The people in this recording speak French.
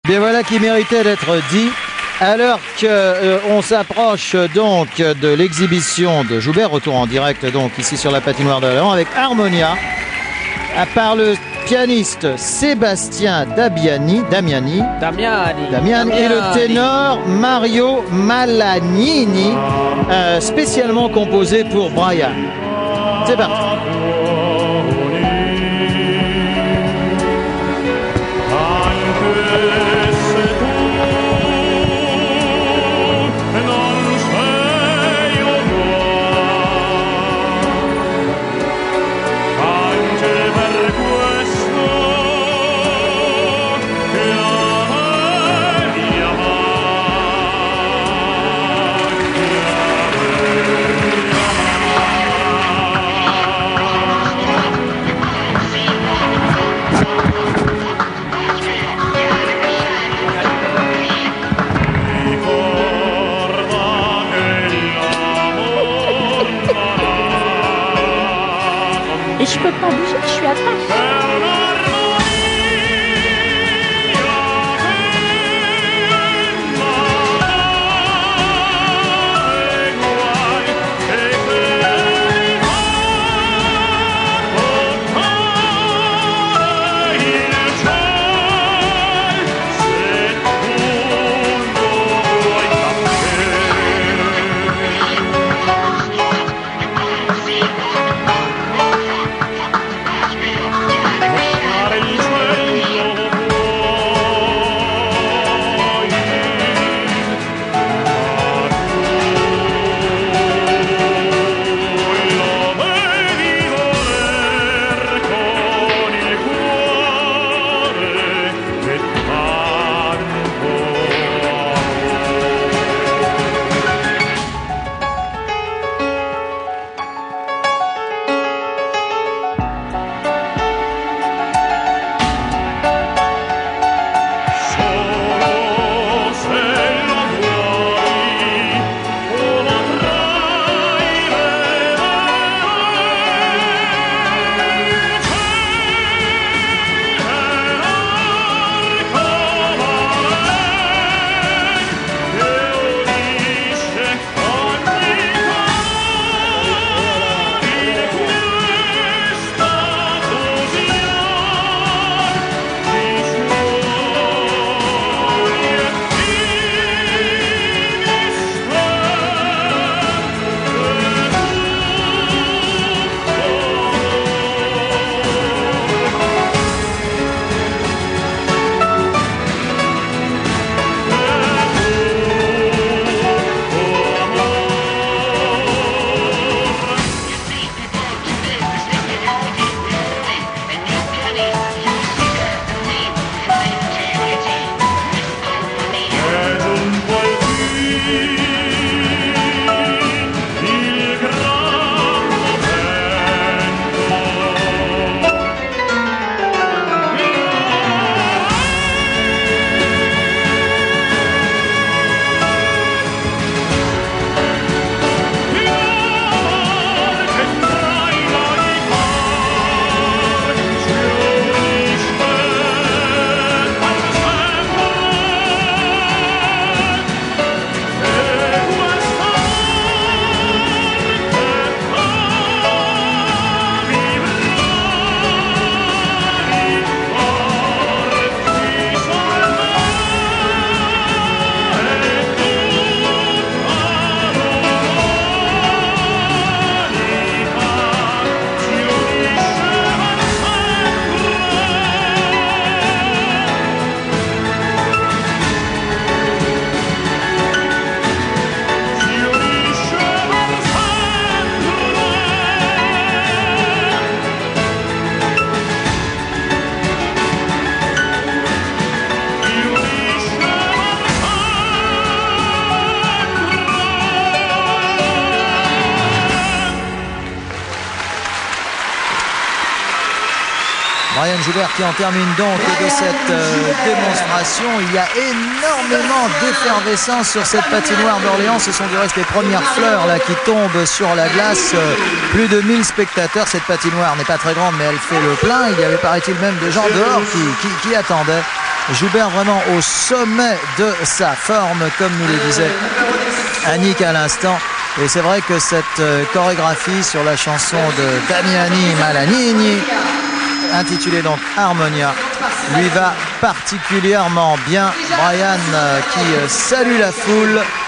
Bien voilà qui méritait d'être dit. Alors qu'on s'approche donc de l'exhibition de Joubert, retour en direct donc ici sur la patinoire d'Orléans avec Harmonia, par le pianiste Sébastien Damiani et le ténor Mario Malagnini, spécialement composé pour Brian. C'est parti. Et je peux pas bouger, je suis à terre. Brian Joubert qui en termine donc de cette démonstration. Il y a énormément d'effervescence sur cette patinoire d'Orléans. Ce sont du reste les premières fleurs là qui tombent sur la glace. Plus de 1000 spectateurs. Cette patinoire n'est pas très grande mais elle fait le plein. Il y avait paraît-il même des gens dehors qui attendaient. Joubert vraiment au sommet de sa forme, comme nous le disait Annick à l'instant. Et c'est vrai que cette chorégraphie sur la chanson de Damiani Malanini, intitulée donc Harmonia, lui va particulièrement bien. Brian qui salue la foule.